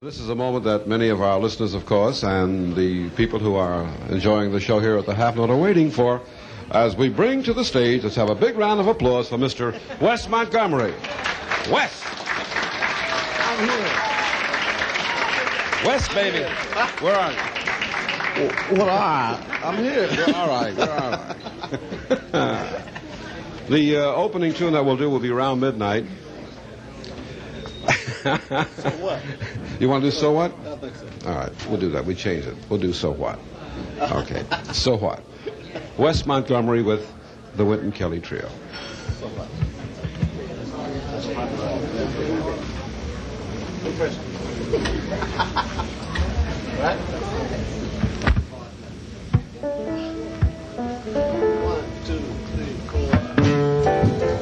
This is a moment that many of our listeners, of course, and the people who are enjoying the show here at the Half Note are waiting for, as we bring to the stage, let's have a big round of applause for Mr. Wes Montgomery. Wes! I'm here. Wes, baby, where are you? Well, all right. I'm here. You're all right, you're all right. The opening tune that we'll do will be around midnight. So what? You want to do So What? I think so. All right, we'll do that. We change it. We'll do So What. Okay, So What? Wes Montgomery with the Wynton Kelly Trio. So what? Right? 1, 2, 3, 4.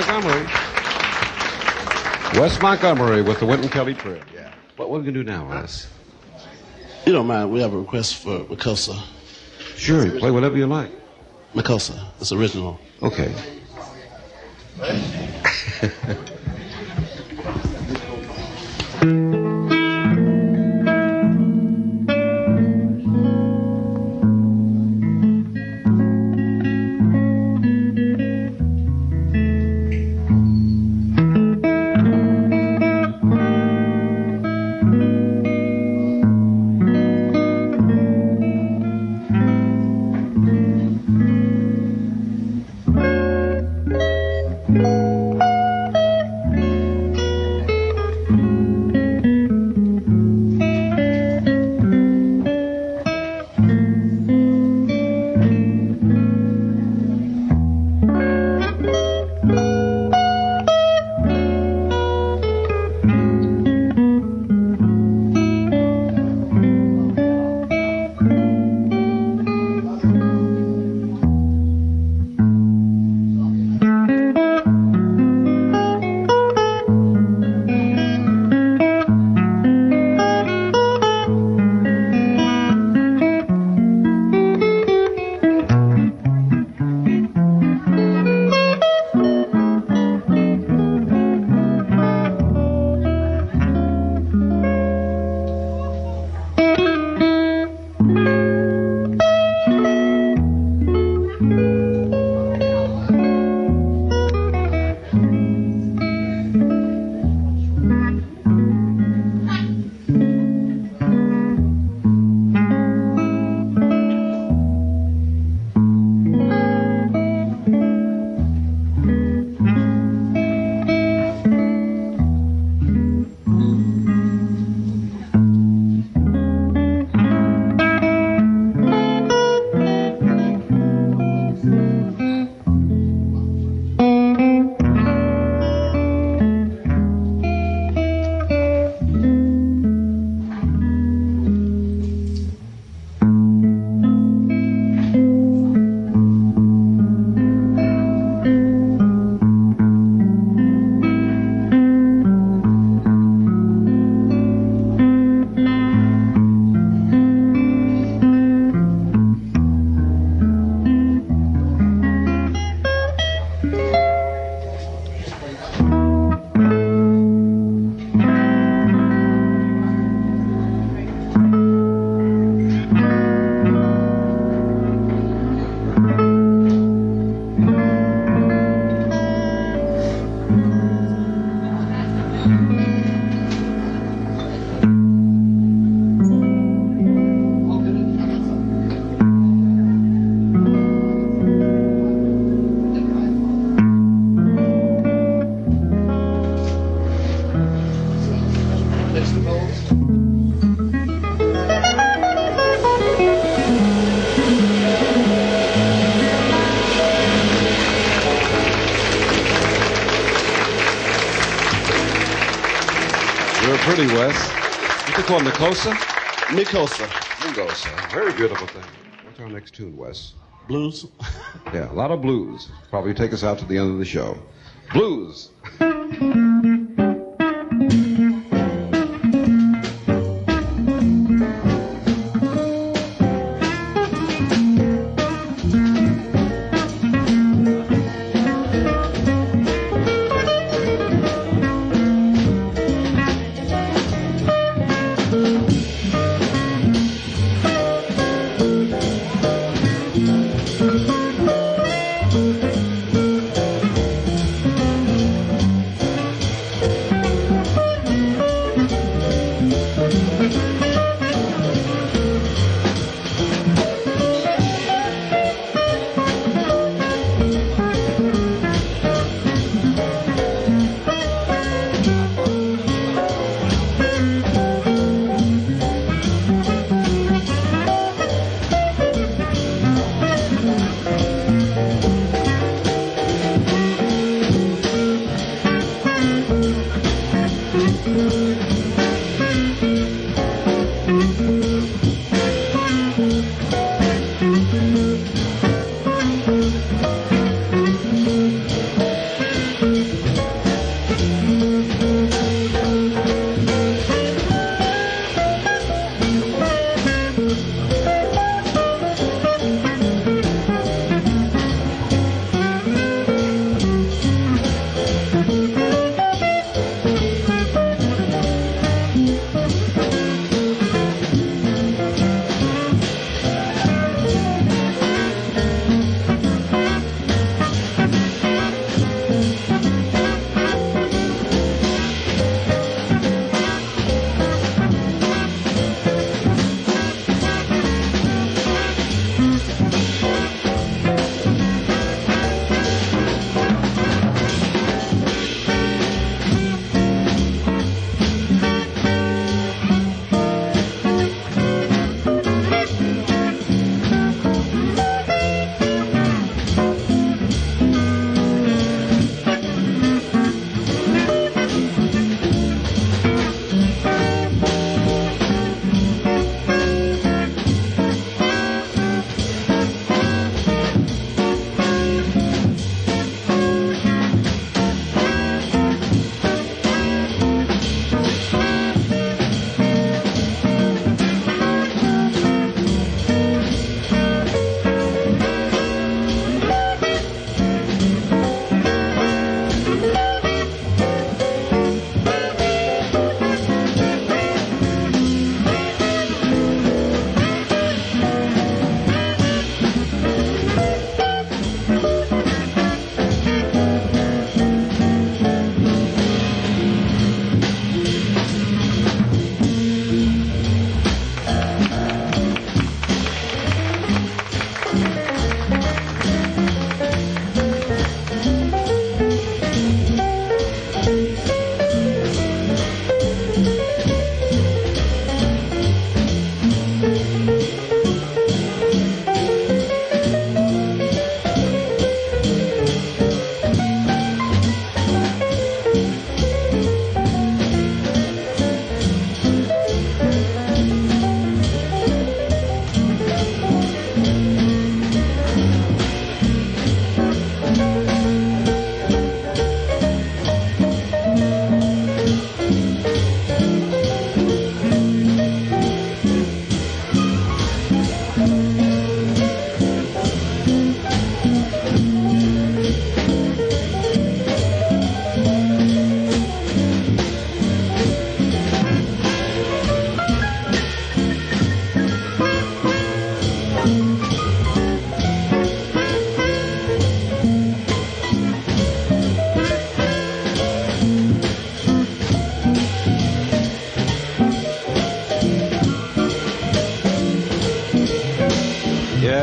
Montgomery. Wes Montgomery with the Wynton Kelly Trio. Yeah. What are we going to do now, Wes? You don't mind, we have a request for Makosa. Sure, you play whatever you like. Makosa, it's original. Okay. You're pretty, Wes. What's it called, Mikosa? Mikosa. Mikosa. Very beautiful thing. What's our next tune, Wes? Blues. Yeah, a lot of blues. Probably take us out to the end of the show. Blues.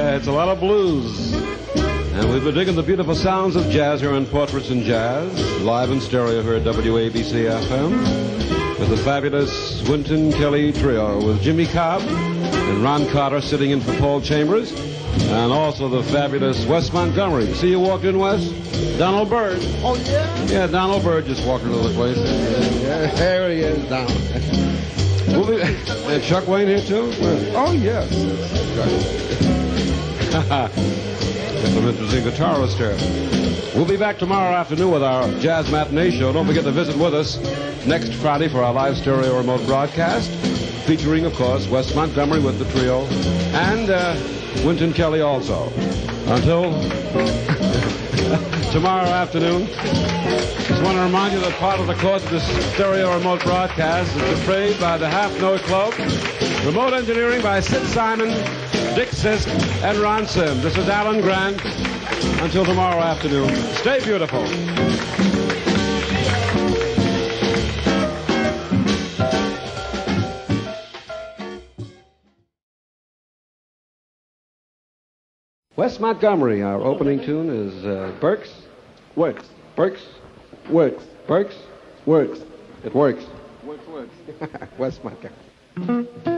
Yeah, it's a lot of blues. And we've been digging the beautiful sounds of jazz here on Portraits in Jazz, live in stereo here at WABC FM, with the fabulous Wynton Kelly Trio, with Jimmy Cobb and Ron Carter sitting in for Paul Chambers, and also the fabulous Wes Montgomery. See you walked in, Wes? Donald Byrd. Oh, yeah? Yeah, Donald Byrd just walked into the place. Yeah, there he is, Donald. And Chuck Wayne here, too? Oh, yes. Got some interesting guitarists here. We'll be back tomorrow afternoon with our Jazz Matinee Show. Don't forget to visit with us next Friday for our live stereo remote broadcast, featuring, of course, Wes Montgomery with the trio, and Wynton Kelly also. Until tomorrow afternoon, just want to remind you that part of the cost of this stereo remote broadcast is portrayed by the Half Note Club, remote engineering by Sid Simon, Dick Sisk, and Ron Sim. This is Alan Grant. Until tomorrow afternoon, stay beautiful. Wes Montgomery, our opening tune is Burks. Works. Burks. Works. Burks. Works. It works. Works. Wes Montgomery.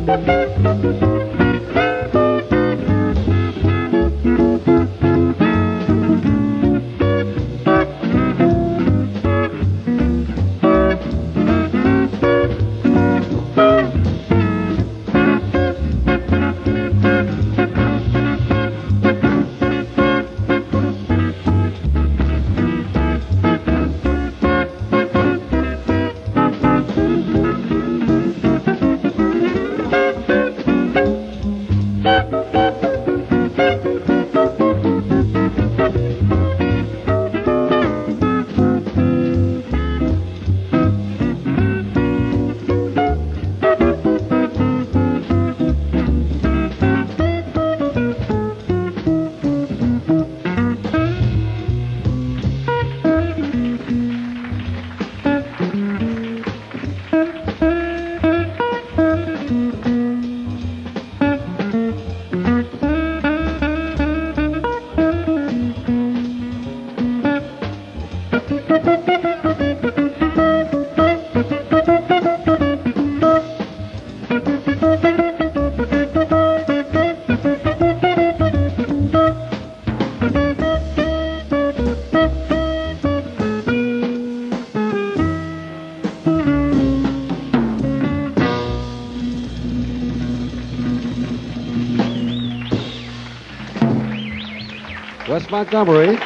Wes Montgomery.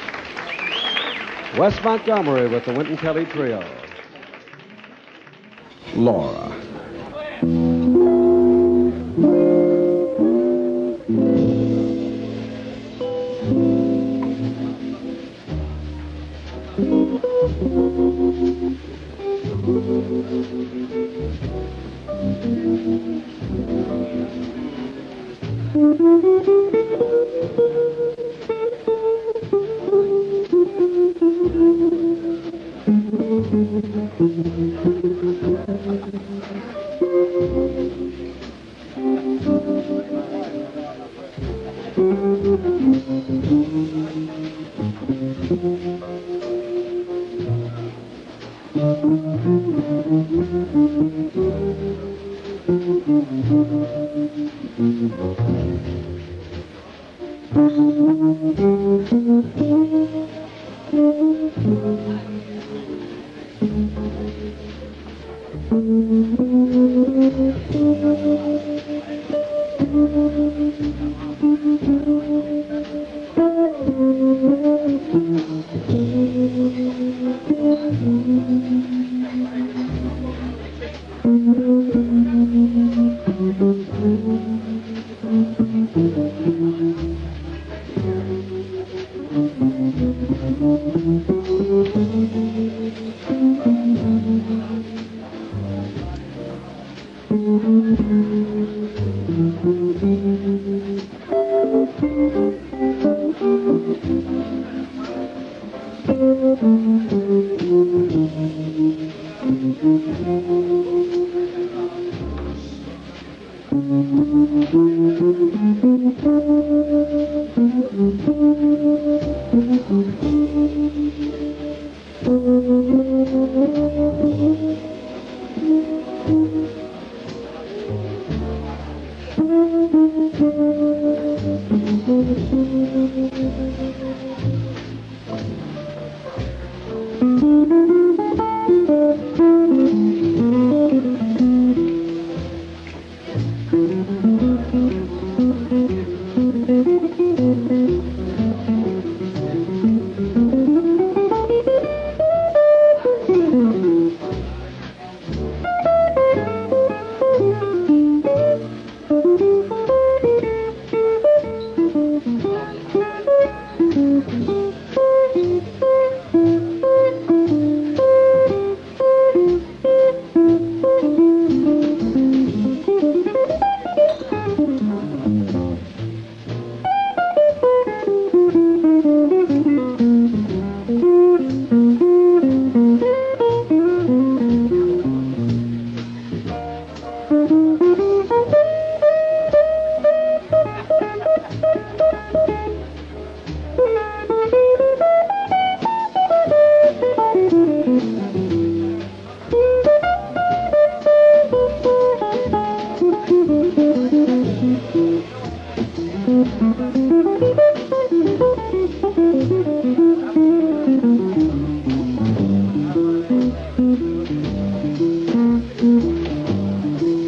Wes Montgomery with the Wynton Kelly Trio. Laura.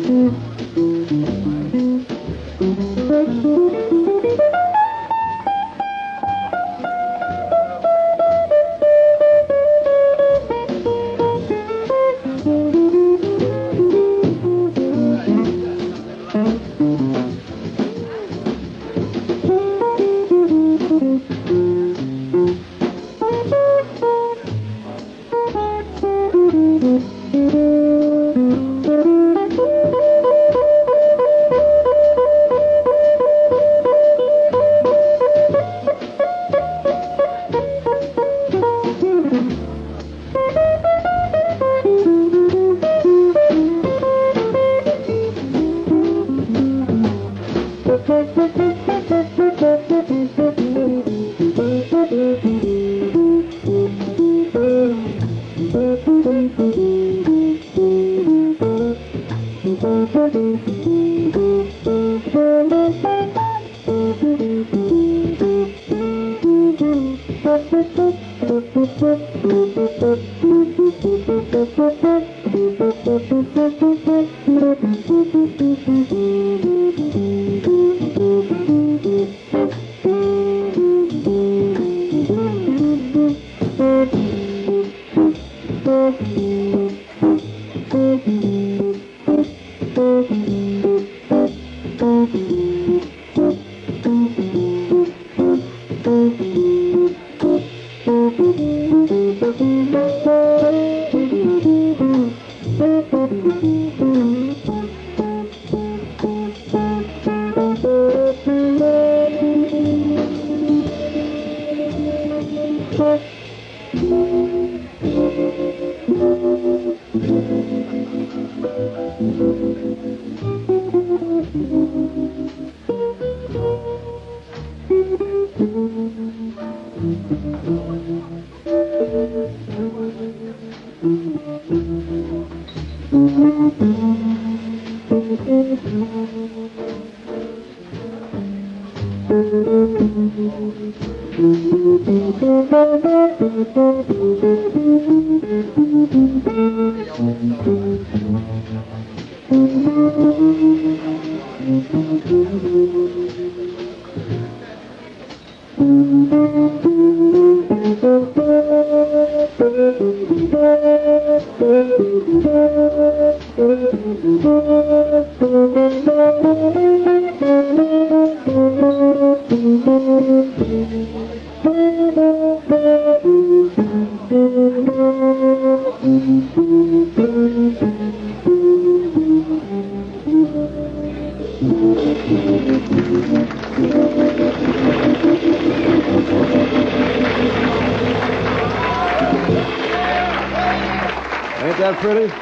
Ain't that pretty?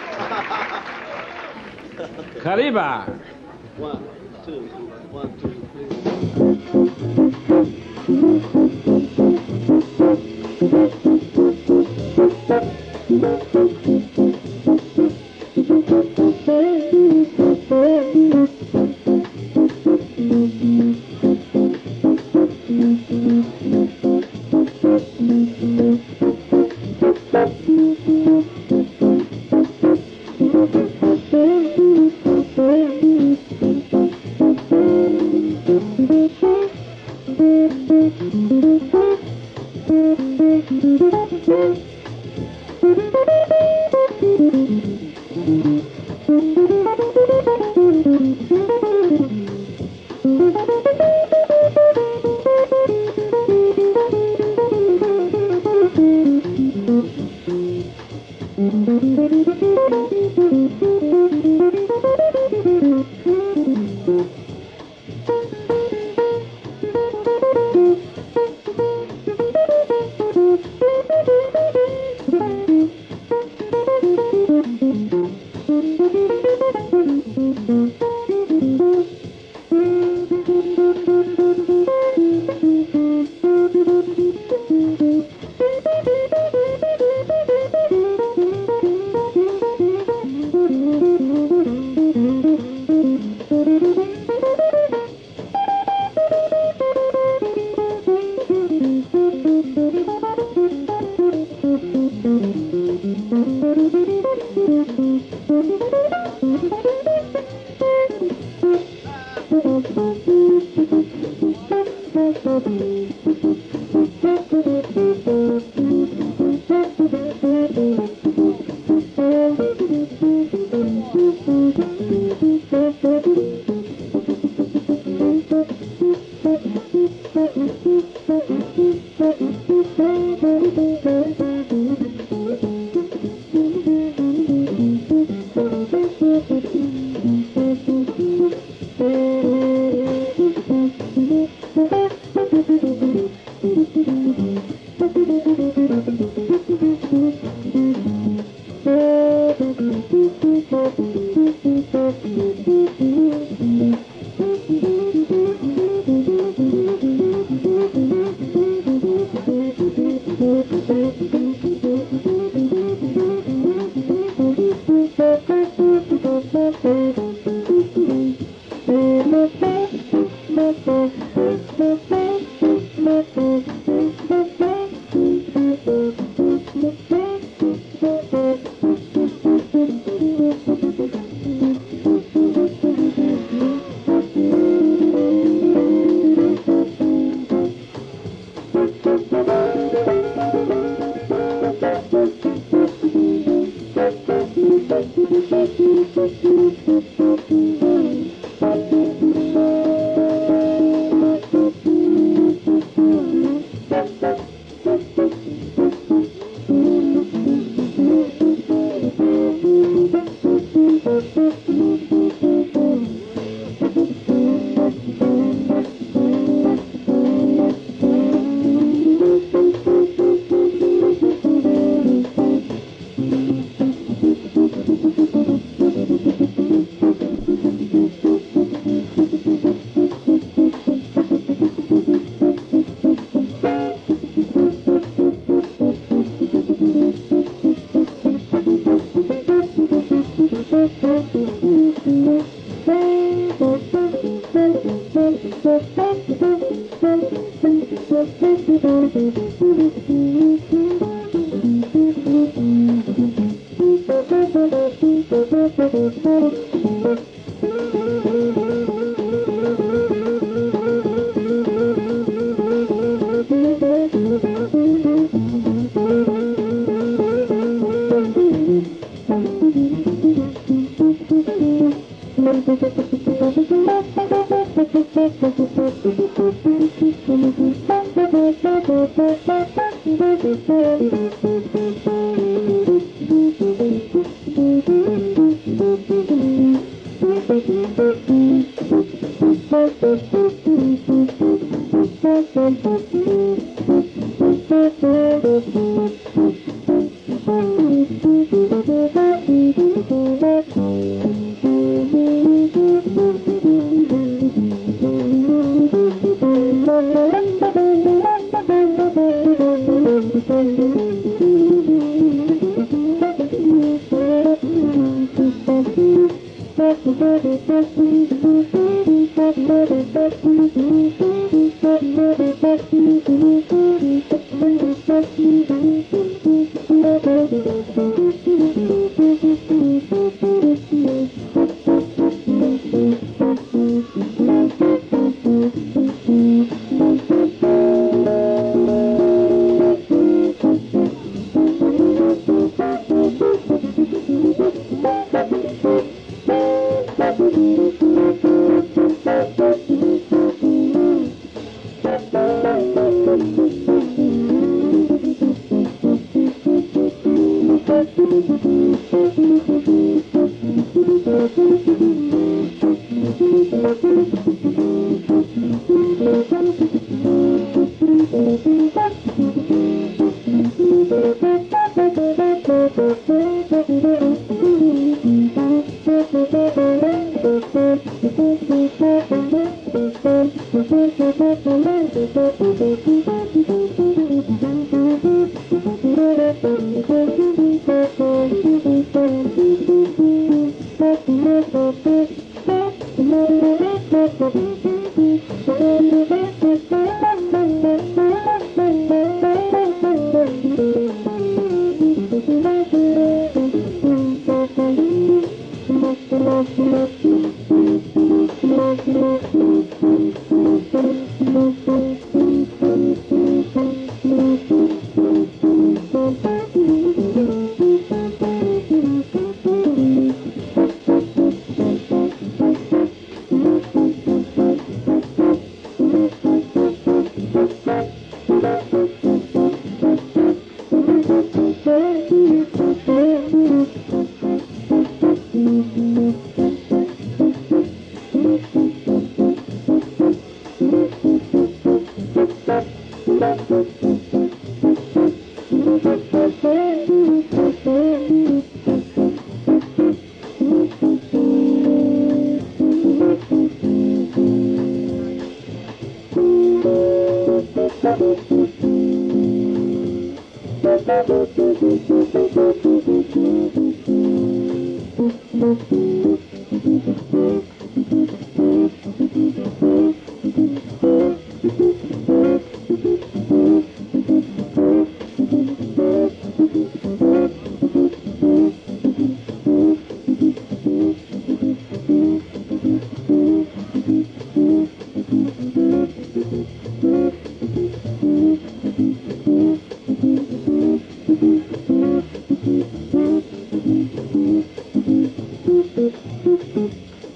Cariba. 1, 2, 1, 2, 3.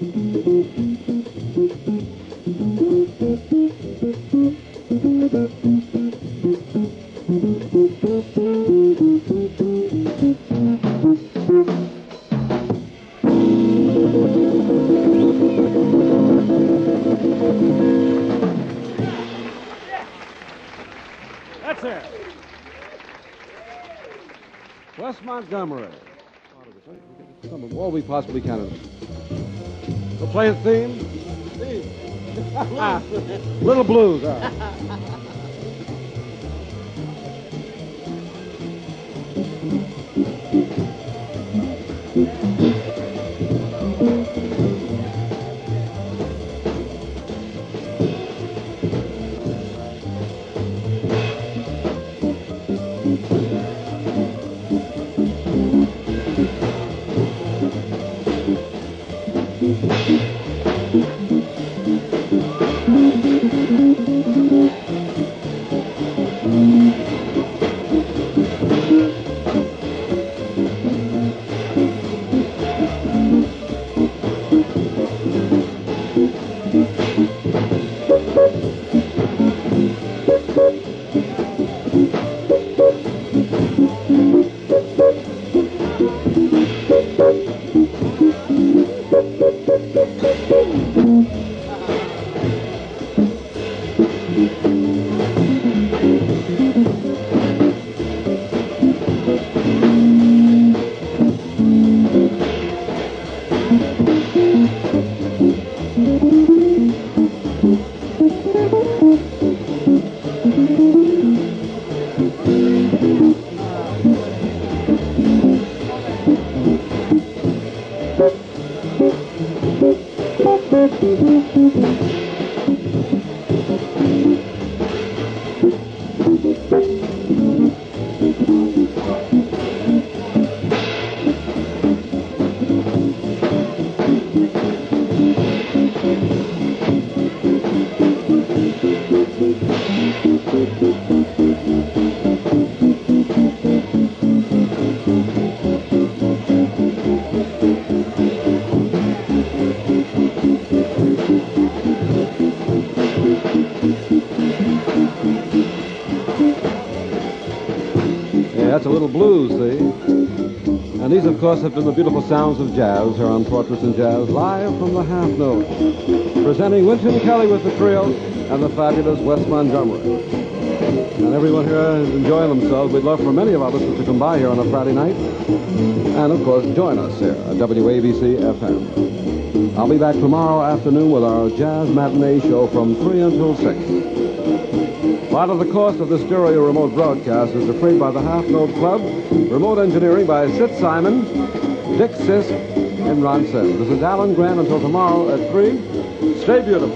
That's it. Wes Montgomery. Some of all we possibly can of it. We'll play a theme. Little blues. All right. That's a little blues, see? And these, of course, have been the beautiful sounds of jazz here on Fortress and Jazz, live from the Half Note, presenting Wynton Kelly with the trio and the fabulous Wes Montgomery. And everyone here is enjoying themselves. We'd love for many of our listeners to come by here on a Friday night and, of course, join us here at WABC FM. I'll be back tomorrow afternoon with our Jazz Matinee Show from 3 until 6. Part of the cost of the stereo remote broadcast is defrayed by the Half Note Club. Remote engineering by Sid Simon, Dick Sisk, and Ron Sims. This is Alan Grant until tomorrow at 3. Stay beautiful.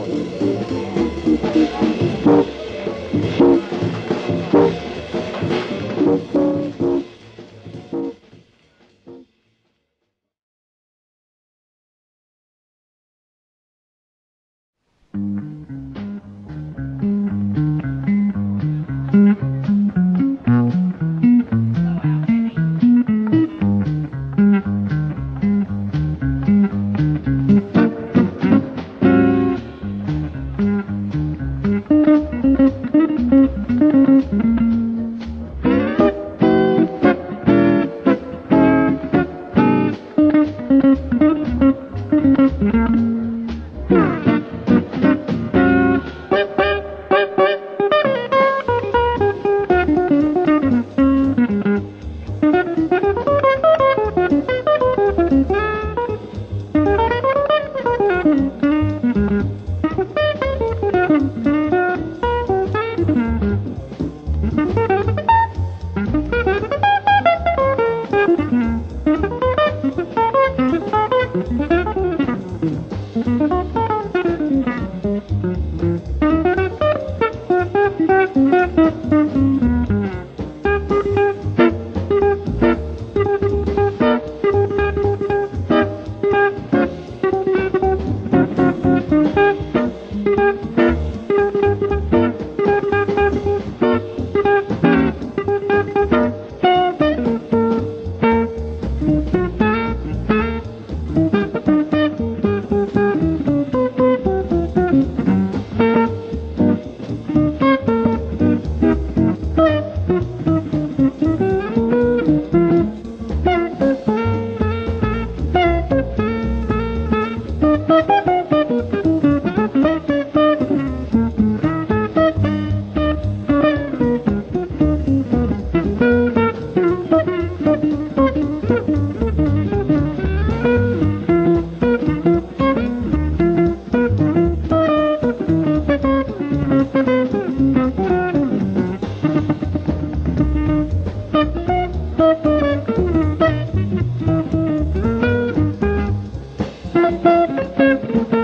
Thank you.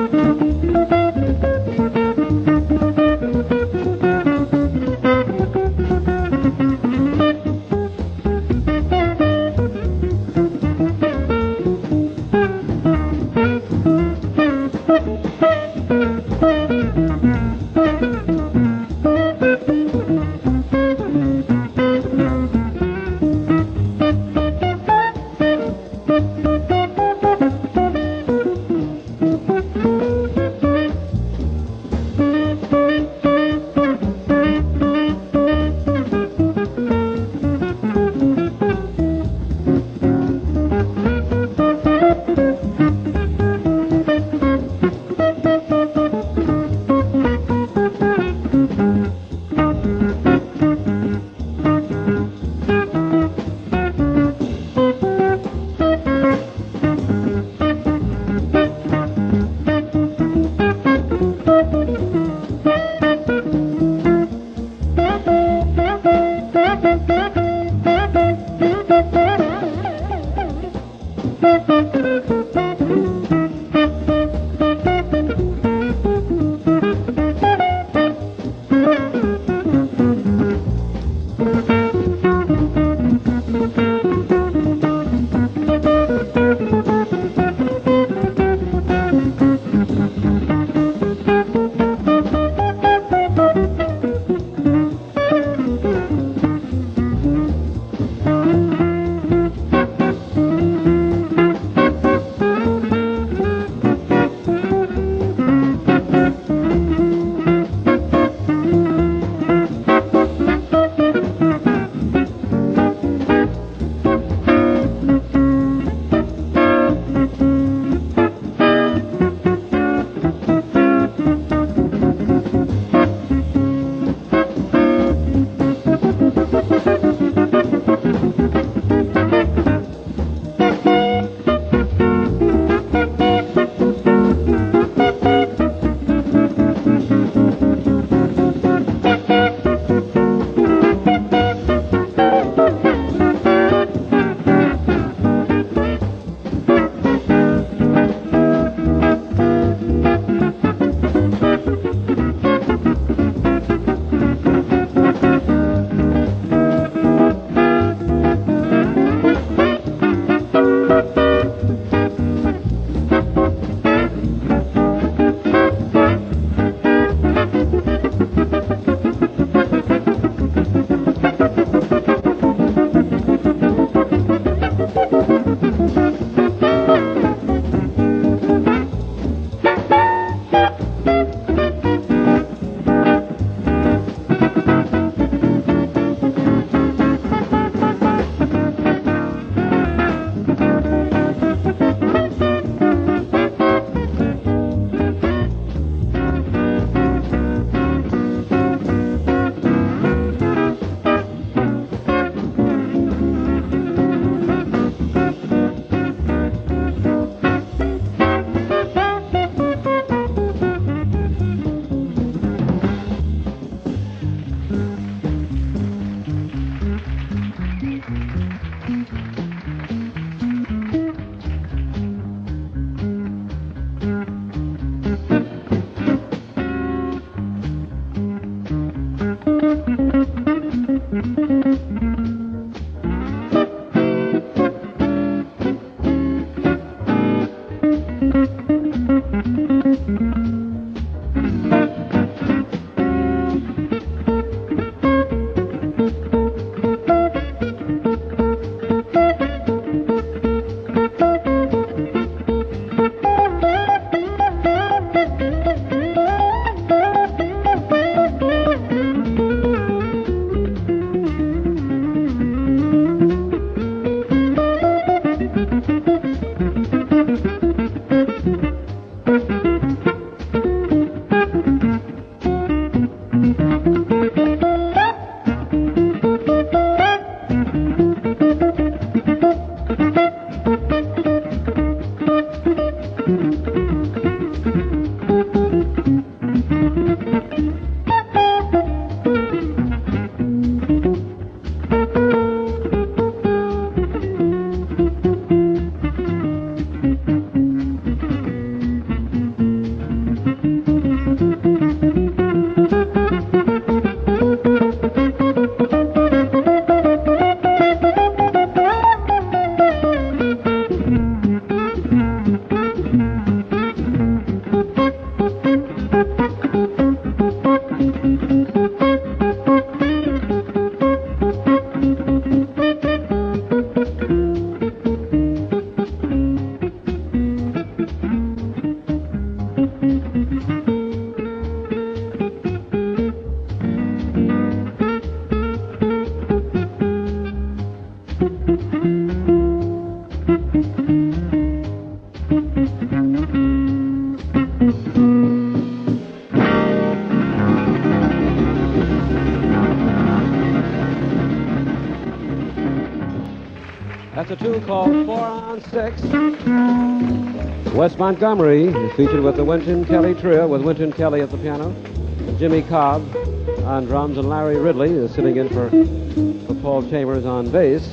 That's a tune called 4 on 6. Wes Montgomery is featured with the Wynton Kelly Trio, with Wynton Kelly at the piano, Jimmy Cobb on drums, and Larry Ridley is sitting in for Paul Chambers on bass.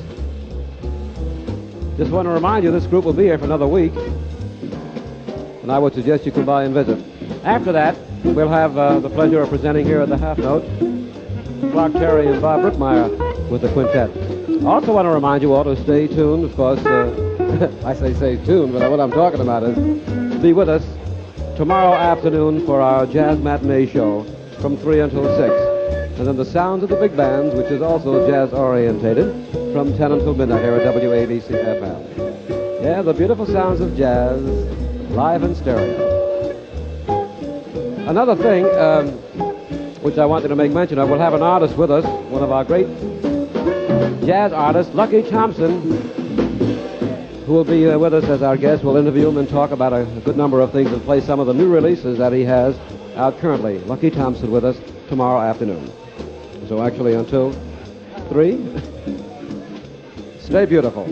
Just want to remind you this group will be here for another week, and I would suggest you come by and visit. After that, we'll have the pleasure of presenting here at the Half Note Clark Terry and Bob Brookmeyer with the quintet. I also want to remind you all to stay tuned. Of course, I say stay tuned, but what I'm talking about is be with us tomorrow afternoon for our jazz matinee show from 3 until 6. And then the sounds of the big bands, which is also jazz-orientated, from 10 until midnight here at WABC-FM. Yeah, the beautiful sounds of jazz, live in stereo. Another thing which I wanted to make mention of, we'll have an artist with us, one of our great jazz artist, Lucky Thompson, who will be with us as our guest. We'll interview him and talk about a good number of things and play some of the new releases that he has out currently. Lucky Thompson with us tomorrow afternoon. So actually until 3, stay beautiful.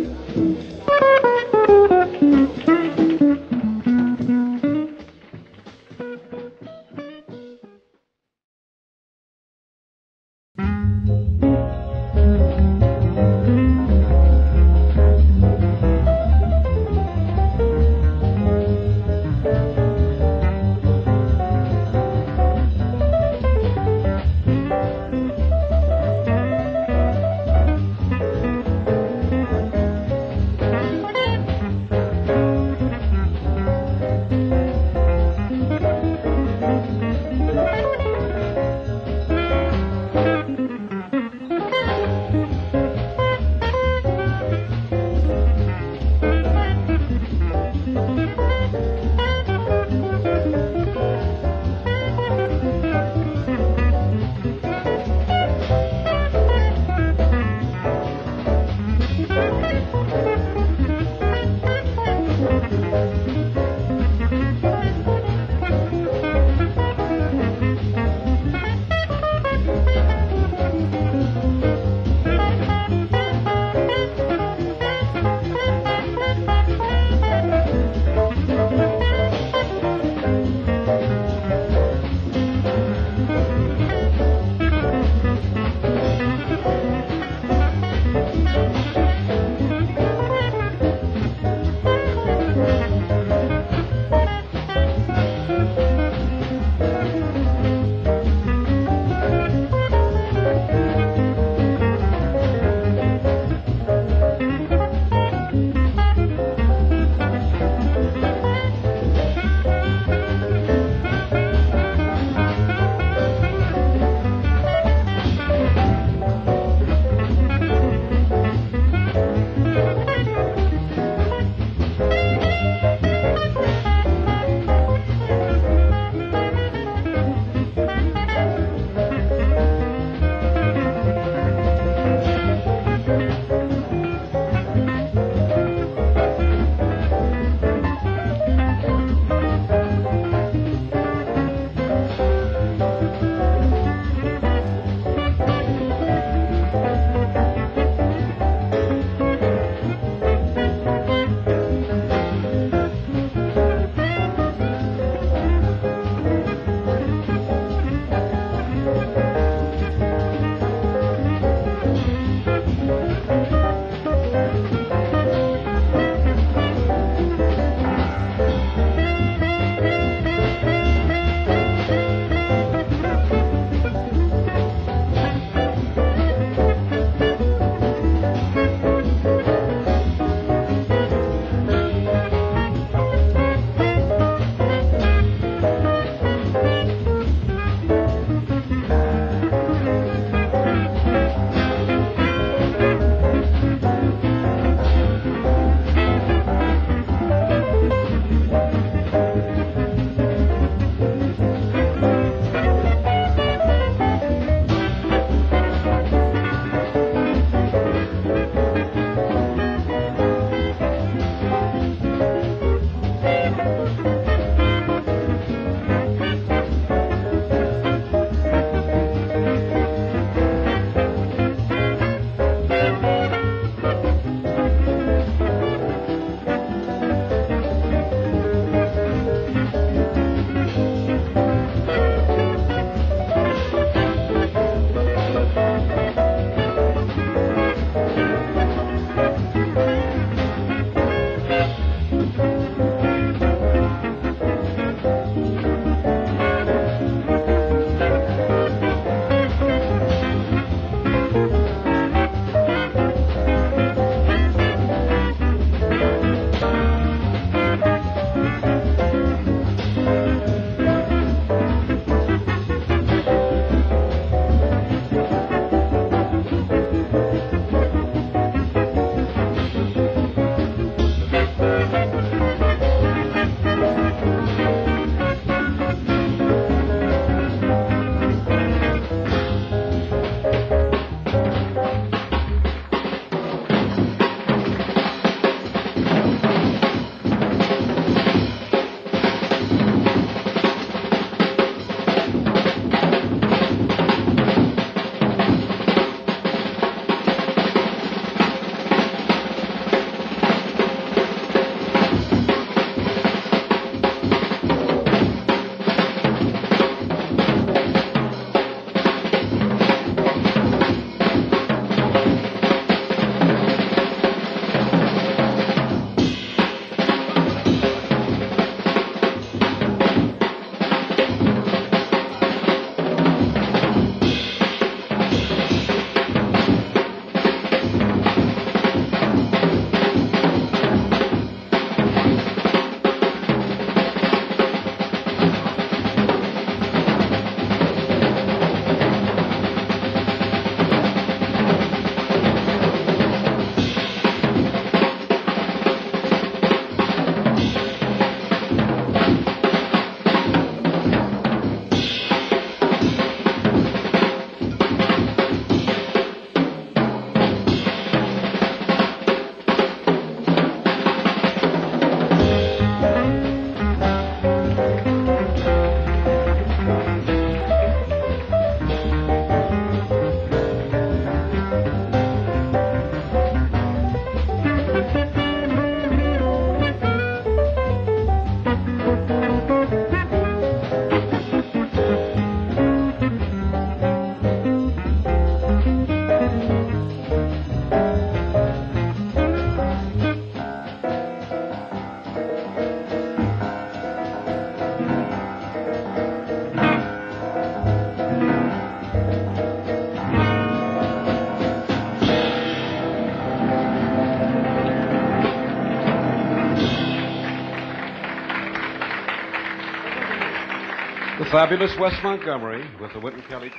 The fabulous Wes Montgomery with the Wynton Kelly.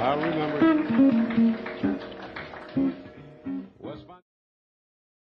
I remember.